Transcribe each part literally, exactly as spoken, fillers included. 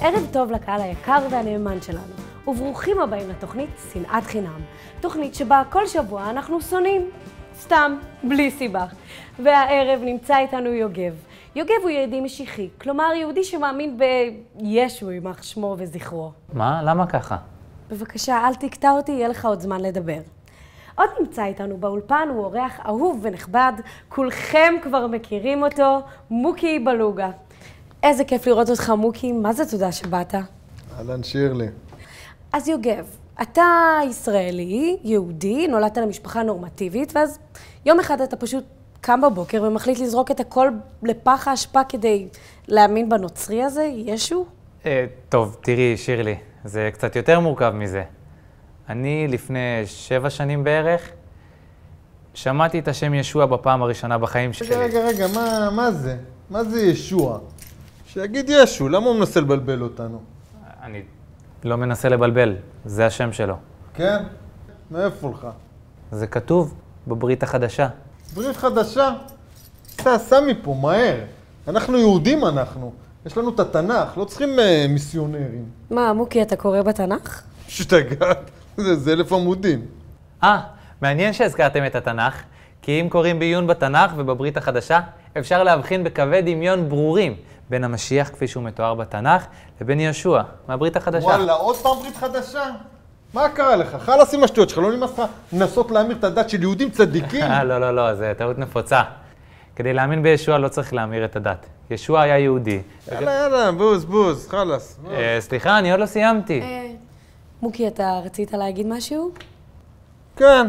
ערב טוב לקהל היקר והנאמן שלנו, וברוכים הבאים לתוכנית שנאת חינם. תוכנית שבה כל שבוע אנחנו שונאים, סתם, בלי סיבה. והערב נמצא איתנו יוגב. יוגב הוא יהודי משיחי, כלומר יהודי שמאמין בישו יימח שמו וזכרו. מה? למה ככה? בבקשה, אל תקטע אותי, יהיה לך עוד זמן לדבר. עוד נמצא איתנו באולפן, הוא אורח אהוב ונכבד, כולכם כבר מכירים אותו, מוקי בלוגה. איזה כיף לראות אותך, מוקי, מה זה תודה שבאת? אהלן שירלי. אז יוגב, אתה ישראלי, יהודי, נולדת למשפחה נורמטיבית, ואז יום אחד אתה פשוט קם בבוקר ומחליט לזרוק את הכל לפח האשפה כדי להאמין בנוצרי הזה, ישו? אה, טוב, תראי, שירלי, זה קצת יותר מורכב מזה. אני לפני שבע שנים בערך, שמעתי את השם ישוע בפעם הראשונה בחיים שלי. רגע, רגע, רגע, מה, מה זה? מה זה ישוע? שיגיד ישו, למה הוא מנסה לבלבל אותנו? אני לא מנסה לבלבל, זה השם שלו. כן? מאיפה לך? זה כתוב בברית החדשה. ברית חדשה? אתה עשה מפה, מהר. אנחנו יהודים אנחנו. יש לנו את התנ"ך, לא צריכים uh, מיסיונרים. מה, מוקי, אתה קורא בתנ"ך? שתגעת, זה, זה אלף עמודים. אה, מעניין שהזכרתם את התנ"ך, כי אם קוראים בעיון בתנ"ך ובברית החדשה, אפשר להבחין בקווי דמיון ברורים בין המשיח כפי שהוא מתואר בתנ"ך לבין ישוע, מהברית החדשה. וואלה, עוד פעם ברית חדשה? מה קרה לך? חלאס עם השטויות שלך, לא נמאס לך לנסות להמיר את הדת של יהודים צדיקים? לא, לא, לא, זה טעות נפוצה. כדי להאמין בישוע לא צריך להמיר את הדת. ישוע היה יהודי. יאללה, יאללה, בוז, בוז, חלאס. סליחה, אני עוד לא סיימתי. מוקי, אתה רצית להגיד משהו? כן.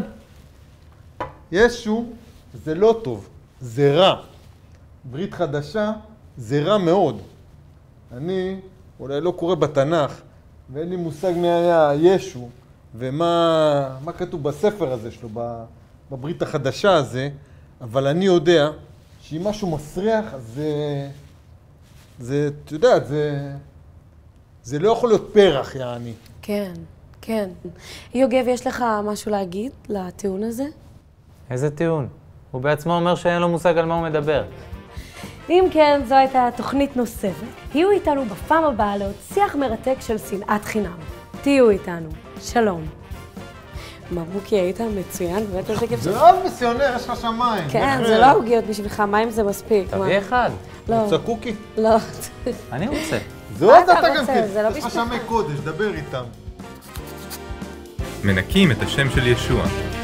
ישו זה לא טוב, זה רע. ברית חדשה זה רע מאוד. אני אולי לא קורא בתנ"ך, ואין לי מושג מי היה ישו, ומה מה כתוב בספר הזה שלו, בברית החדשה הזה, אבל אני יודע שאם משהו מסריח, זה, זה, אתה יודע, זה, זה לא יכול להיות פרח, יעני. כן, כן. יוגב, יש לך משהו להגיד לטיעון הזה? איזה טיעון? הוא בעצמו אומר שאין לו מושג על מה הוא מדבר. אם כן, זו הייתה תוכנית נוספת. תהיו איתנו בפעם הבאה לעוד שיח מרתק של שנאת חינם. תהיו איתנו. שלום. מה, מוקי, היית מצוין? באמת איזה כיף. זה לא מיסיונר, יש לך שם מים. כן, זה לא עוגיות בשבילך, מים זה מספיק. תביא אחד. לא. רוצה קוקי? לא. אני רוצה. זה עוד אתה גם כן. זה לא יש לך שם קודש, דבר איתם. מנקים את השם של ישוע.